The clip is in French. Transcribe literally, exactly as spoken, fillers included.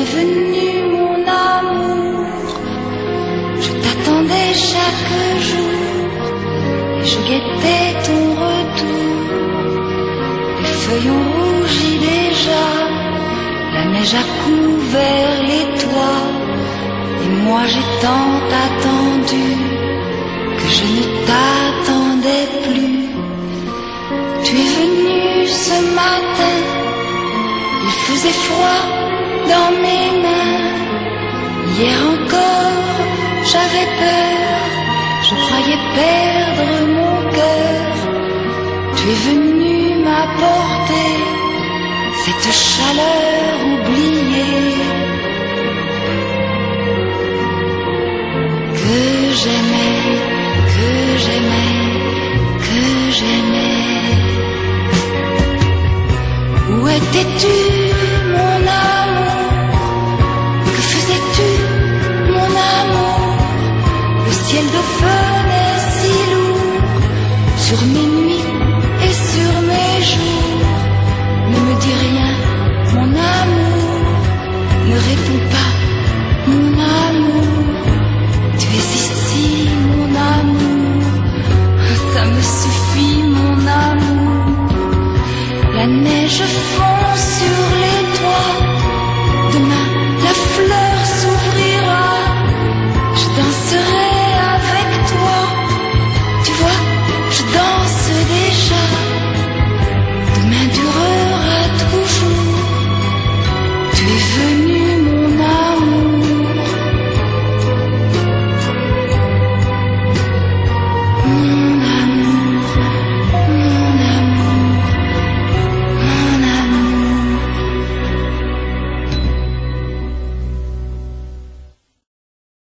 Bienvenue mon amour, je t'attendais chaque jour et je guettais ton retour. Les feuilles ont rougi déjà, la neige a couvert les toits, et moi j'ai tant attendu que je ne t'attendais plus. Tu es venu ce matin, il faisait froid dans mes mains. Hier encore j'avais peur, je croyais perdre mon cœur. Tu es venu m'apporter cette chaleur oubliée que j'aimais, que j'aimais, que j'aimais. Où étais-tu mon amour? Que faisais-tu mon amour? Le ciel devenait si lourd sur mes nuits et sur mes jours. Ne me dis rien mon amour, ne réponds pas mon amour. Tu es ici mon amour, ça me suffit mon amour. La neige fond